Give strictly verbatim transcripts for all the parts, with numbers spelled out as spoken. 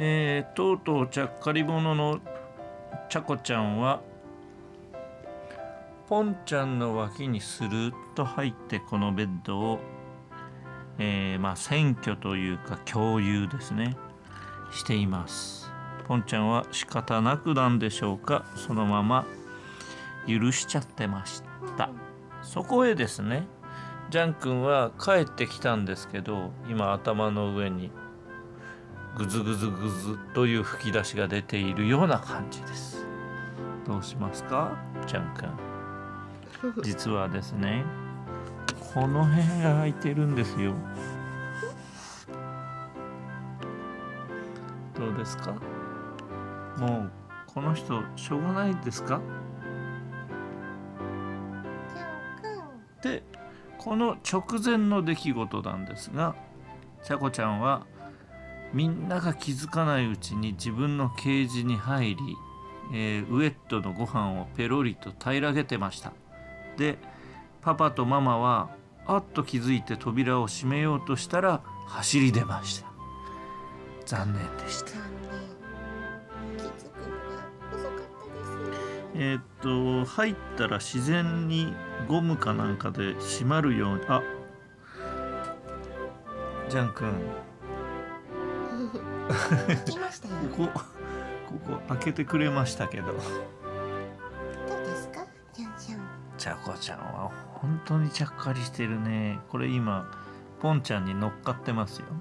えー、とうとうちゃっかり者のちゃこちゃんはポンちゃんの脇にスルッと入ってこのベッドを、えー、まあ占拠というか共有ですねしています。ポンちゃんは仕方なくなんでしょうか、そのまま許しちゃってました。そこへですね、ジャン君は帰ってきたんですけど、今頭の上にグズグズグズという吹き出しが出ているような感じです。どうしますか、ジャン君。実はですね、この辺が空いてるんですよ。どうですか。もうこの人しょうがないですか。でこの直前の出来事なんですが、ちゃこちゃんはみんなが気づかないうちに自分のケージに入り、えー、ウエットのご飯をペロリと平らげてました。でパパとママはあっと気づいて扉を閉めようとしたら走り出ました。残念でした。えー、っと入ったら自然にゴムかなんかで閉まるように。あ、ジャン君ここここ開けてくれましたけど、 どうですか、ジャンジャン。 ちゃこちゃんは本当にちゃっかりしてるね。これ今ポンちゃんに乗っかってますよ。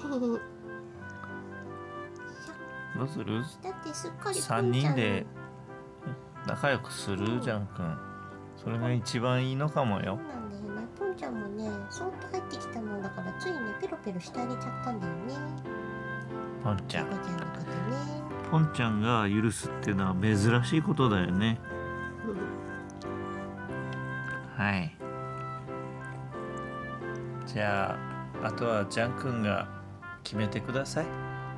どうする？ だってすっかりさんにんで仲良くする、ジャン君。それが一番いいのかもよ。 そうなんだよね。ポンちゃんもね、そーっと入ってきたもんだからついねペロペロしてあげちゃったんだよね。 ポンちゃん。 ちゃこちゃんのことね。 ポンちゃんが許すっていうのは珍しいことだよね。はい。じゃああとはジャン君が決めてください。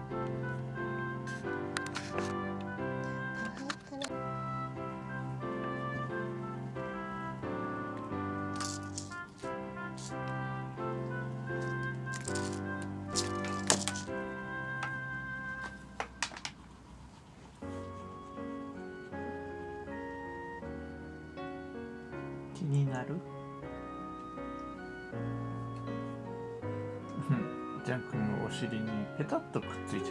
気になる？ジャン君のお尻にペタッとくっついちゃって。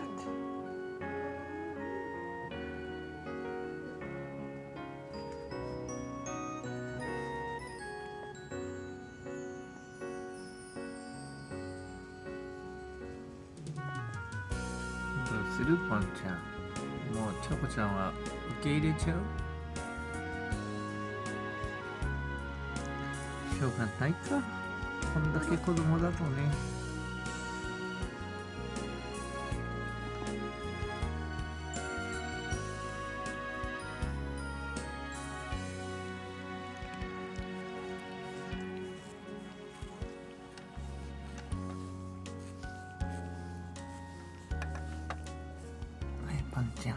どうする、ポンちゃん。もうちゃこちゃんは受け入れちゃう？しょうがないか、こんだけ子供だとね。パンちゃん。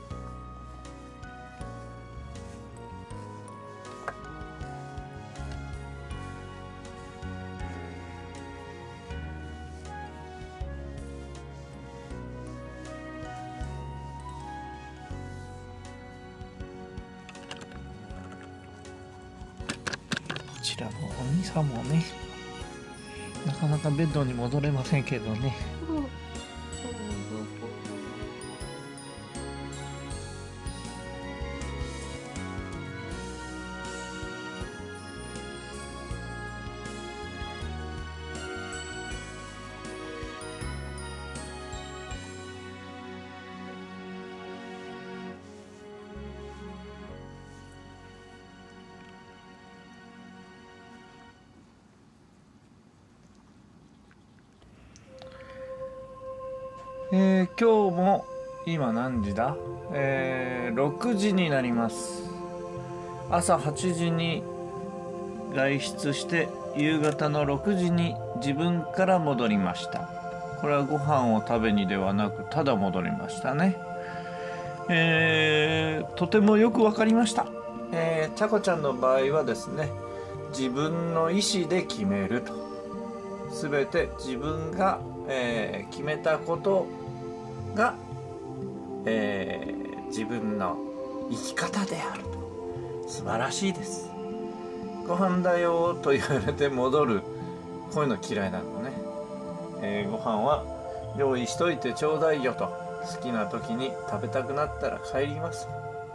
こちらのお兄さんもね、なかなかベッドに戻れませんけどね。えー、今日も今何時だ、えー、ろくじになります。朝はちじに外出して夕方のろくじに自分から戻りました。これはご飯を食べにではなくただ戻りましたね。えー、とてもよくわかりました。えー、ちゃこちゃんの場合はですね、自分の意思で決めると、すべて自分が、えー、決めたことがえー、自分の生き方であると。素晴らしいです。ご飯だよと言われて戻る、こういうの嫌いなのね。えー、ご飯は用意しといてちょうだいよと。好きな時に食べたくなったら帰ります。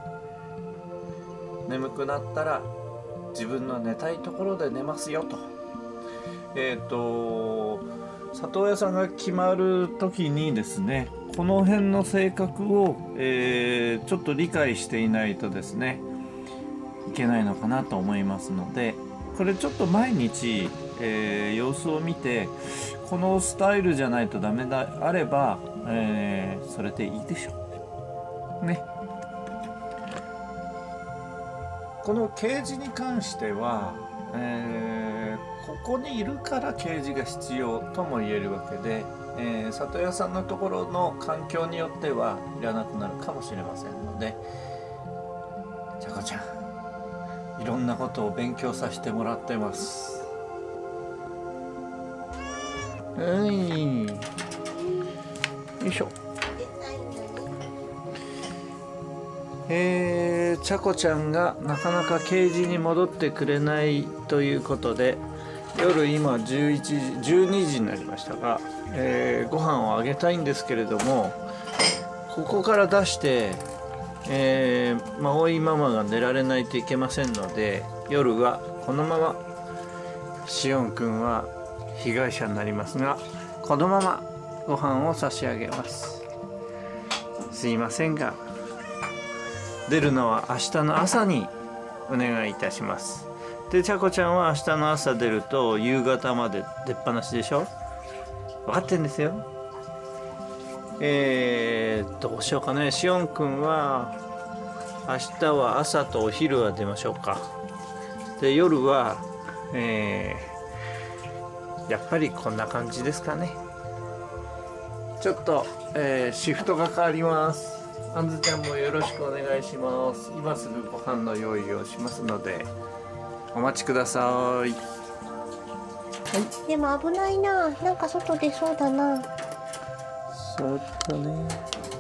眠くなったら自分の寝たいところで寝ますよと。えっと里親さんが決まる時にですね、この辺の性格を、えー、ちょっと理解していないとですねいけないのかなと思いますので、これちょっと毎日、えー、様子を見て、このスタイルじゃないとダメであれば、えー、それでいいでしょうね。このケージに関しては、えー、ここにいるからケージが必要とも言えるわけで、えー、里親さんのところの環境によってはいらなくなるかもしれませんので、ちゃこちゃんいろんなことを勉強させてもらってます。はい、よいしょ。えー、ちゃこちゃんがなかなかケージに戻ってくれないということで、夜今じゅういちじじゅうにじになりましたが、えー、ご飯をあげたいんですけれども、ここから出して、えー、まおいママが寝られないといけませんので、夜はこのまましおんくんは被害者になりますが、このままご飯を差し上げます。すいませんが、出るのは明日の朝にお願いいたします。で、ちゃこちゃんは明日の朝出ると夕方まで出っ放しでしょ。分かってんですよ。えー、どうしようかね。しおんくんは明日は朝とお昼は出ましょうか。で、夜は、えー、やっぱりこんな感じですかね。ちょっと、えー、シフトが変わります。あんずちゃんもよろしくお願いします。今すぐご飯の用意をしますのでお待ちください。はい。 でも危ないな。なんか外出そうだな。 そうだね。 はいはいはいはい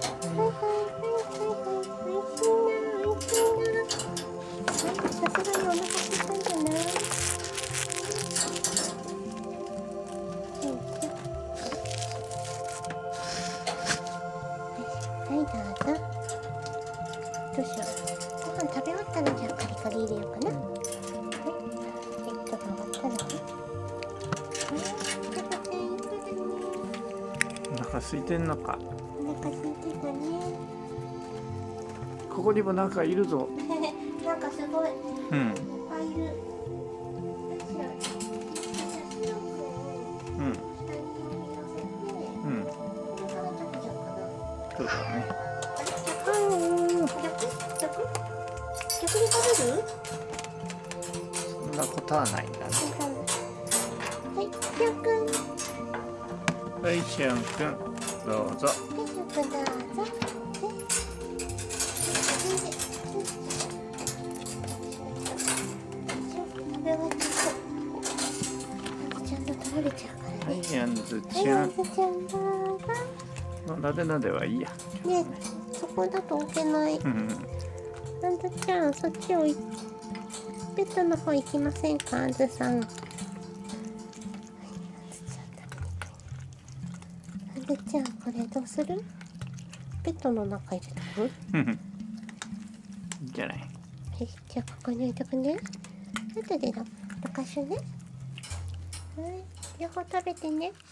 はい。おいしいな、おいしいな。なんかさすがにお腹空いたんじゃない？はい、どうぞ。どうしよう。ご飯食べ終わったらじゃあカリカリ入れようかな。はい。えっと、終わったらね。 お腹空いてんのか。 お腹空いてたね。 ここにもなんかいるぞ。 なんかすごい。 うん。 いっぱいいる。 うん。うん。そうだね。 逆に食べる？ そんなことはないんだね。 はい、しおんくん。 はい、しおんくん、どうぞ。 はい、しおんくんどうぞ。食べ終わっちゃった。あんずちゃんの取られちゃうからね。 はい、あんずちはい、あゃん。 んずちゃんどうぞ。 なでなではいいや。 ね、そこだと置けない。 うん。 あんずちゃん、そっちをベッドの方行きませんか、あんずさん。はい、あんずちゃん、これどうする？ベッドの中入れとく？ うん。いいんじゃない。 はい、じゃあここに置いとくね。後でどかしね。はい、両方食べてね。